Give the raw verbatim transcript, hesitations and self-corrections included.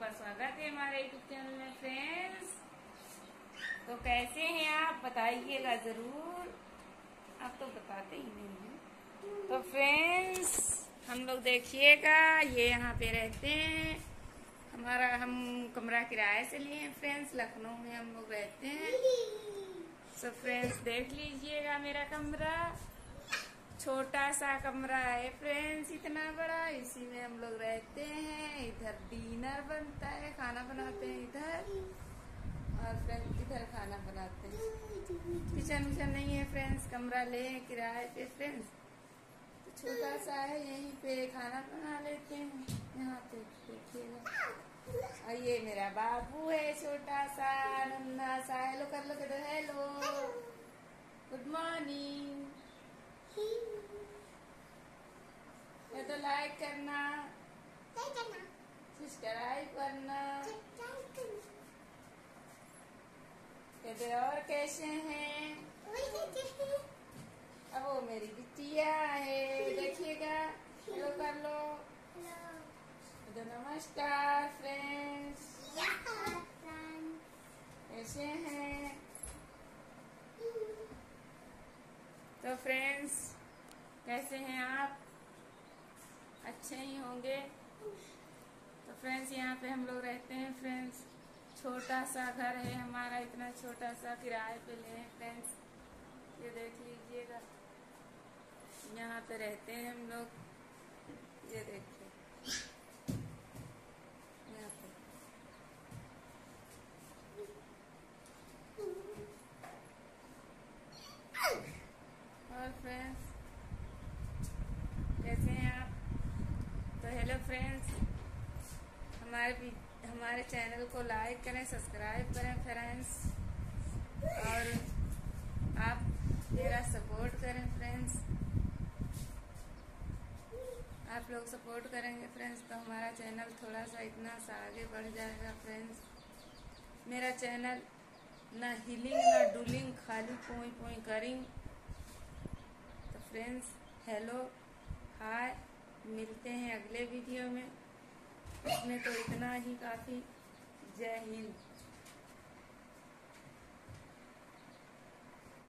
आपका स्वागत है हमारे यूट्यूब चैनल में फ्रेंड्स। तो कैसे हैं आप, बताइएगा जरूर। आप तो बताते ही नहीं हैं। तो फ्रेंड्स हम लोग देखिएगा, ये यहाँ पे रहते हैं। हमारा हम कमरा किराए से लिए हैं फ्रेंड्स, लखनऊ में हम लोग रहते हैं। सो फ्रेंड्स देख लीजिएगा, मेरा कमरा छोटा सा कमरा है फ्रेंड्स, इतना बड़ा। इसी में हम लोग रहते हैं। इधर डिनर बनता है, खाना बनाते हैं इधर, और फ्रेंड्स इधर खाना बनाते हैं। किचन विचन नहीं है फ्रेंड्स, कमरा ले किराए पे फ्रेंड्स, तो छोटा सा है, यहीं पे खाना बना लेते हैं। यहाँ पे देखिएगा। और ये मेरा बाबू है, छोटा सा नन्हा सा। हेलो कर लो, कहते हेलो, गुड मॉर्निंग। ये तो लाइक करना, सब्सक्राइब करना। कहते और कैसे हैं? अब वो मेरी बिटिया है, देखिएगा। हेलो कर लो, तो नमस्कार फ्रेंड्स, कैसे हैं? तो फ्रेंड्स कैसे हैं आप? अच्छे ही होंगे। तो फ्रेंड्स यहाँ पे हम लोग रहते हैं फ्रेंड्स, छोटा सा घर है हमारा, इतना छोटा सा किराए पे ले हैं फ्रेंड्स। ये देख लीजिएगा, यहाँ पे रहते हैं हम लोग। ये देखिए यहाँ पे। और फ्रेंड्स कैसे हैं आप? तो हेलो फ्रेंड्स, हमारे हमारे चैनल को लाइक करें, सब्सक्राइब करें फ्रेंड्स, और आप मेरा सपोर्ट करें फ्रेंड्स। आप लोग सपोर्ट करेंगे फ्रेंड्स तो हमारा चैनल थोड़ा सा इतना सा आगे बढ़ जाएगा फ्रेंड्स। मेरा चैनल ना हिलिंग ना डुलिंग, खाली पोई पोई करिंग। तो फ्रेंड्स हेलो, हाय, मिलते हैं अगले वीडियो में। इसमें तो इतना ही काफ़ी। जय हिंद।